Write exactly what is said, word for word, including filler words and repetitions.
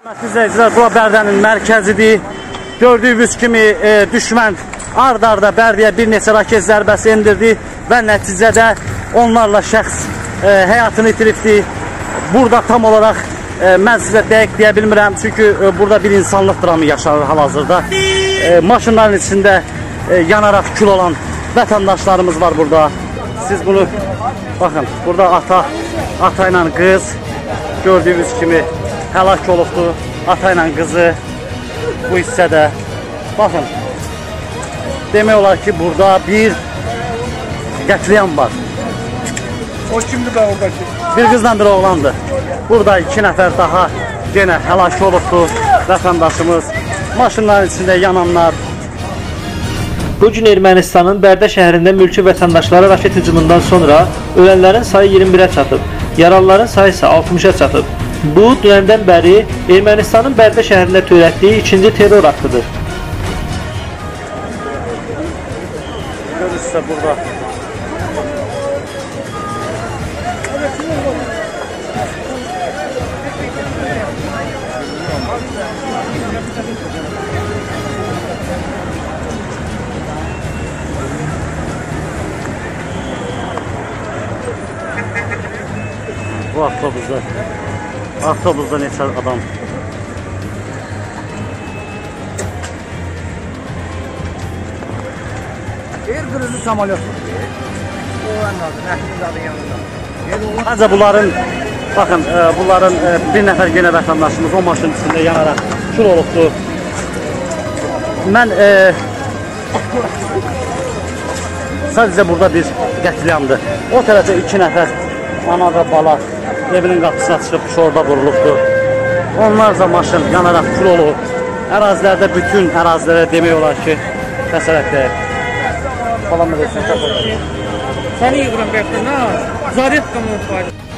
İzləyicilər, bura Bərdənin mərkəzidir. Gördüyünüz kimi e, düşmən ard-arda Bərdəyə bir neçə raket zərbəsi endirdi və nəticədə onlarla şəxs e, həyatını itiribdi. Burada tam olaraq e, mən sizə dəqiq deyə bilmirəm, çünki e, burada bir insanlıq dramı yaşanır hal-hazırda. E, maşınların içində e, yanaraq kül olan vətəndaşlarımız var burada. Siz bunu baxın, burada ata, ata ilə qız gördüyünüz kimi həlak olubdur, ata ilə qızı bu hissədə. Baxın, demək olar ki, burada bir qətliyam var. O kimdir ben oradaki? Bir qızla bir oğlandır. Burada iki nəfər daha yenə həlak olubdur vətəndaşımız. Maşınların içində yananlar. Bugün Ermənistanın Bərdə şəhərində mülki vətəndaşlara raket hücumundan sonra ölənlərin sayı iyirmi birə çatıb, yaralıların sayı isə altmışa çatıb. Bu, dünəndən bəri Ermənistanın Bərdə şəhərində törətdiyi ikinci terror aktıdır. Görürsə burada. Bu avtobusda, avtobusda neçə adam. Bir kırmızı samolyot. O anladı, nəhmin adı yanında. Ancaq bunların, baxın, e, bunların e, bir nəfər yenə vətəndaşımız o maşının içində yanaraq kül olubdur. Mən e, sadəcə burada bir qətliyamdır. O tərəfdə iki nəfər ana və bala evinin qapısına çıxıb şorda vurulubdur. Onlarca maşın yanaraq kül olub. Ərazilərdə, bütün ərazilərə demək olar ki, xəsarət dəyib. Salam edirsin. Səni yığıram, bəxtə, nə? Zaretka mı var?